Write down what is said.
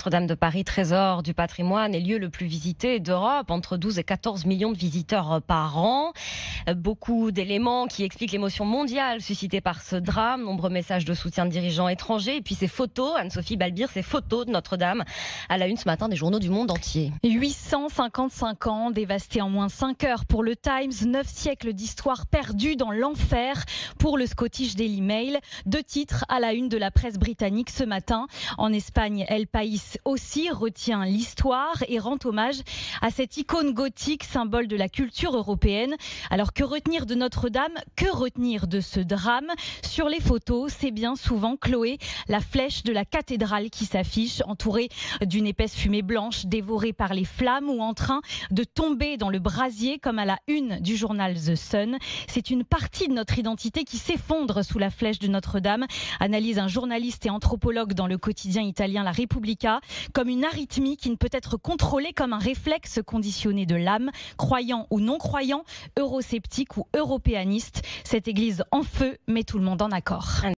Notre-Dame de Paris, trésor du patrimoine et lieu le plus visité d'Europe, entre 12 et 14 millions de visiteurs par an. Beaucoup d'éléments qui expliquent l'émotion mondiale suscitée par ce drame, nombreux messages de soutien de dirigeants étrangers et puis ces photos, Anne-Sophie Balbir, ces photos de Notre-Dame à la une ce matin des journaux du monde entier. 855 ans, dévastés en moins 5 heures pour le Times, 9 siècles d'histoire perdue dans l'enfer pour le Scottish Daily Mail. 2 titres à la une de la presse britannique ce matin. En Espagne, El País aussi retient l'histoire et rend hommage à cette icône gothique, symbole de la culture européenne. Alors que retenir de Notre-Dame? Que retenir de ce drame? Sur les photos, c'est bien souvent, Chloé, la flèche de la cathédrale qui s'affiche, entourée d'une épaisse fumée blanche, dévorée par les flammes ou en train de tomber dans le brasier, comme à la une du journal The Sun. C'est une partie de notre identité qui s'effondre sous la flèche de Notre-Dame, analyse un journaliste et anthropologue dans le quotidien italien La Repubblica, comme une arythmie qui ne peut être contrôlée comme un réflexe conditionné de l'âme, croyant ou non croyant, eurosceptique ou européaniste. Cette église en feu met tout le monde en accord.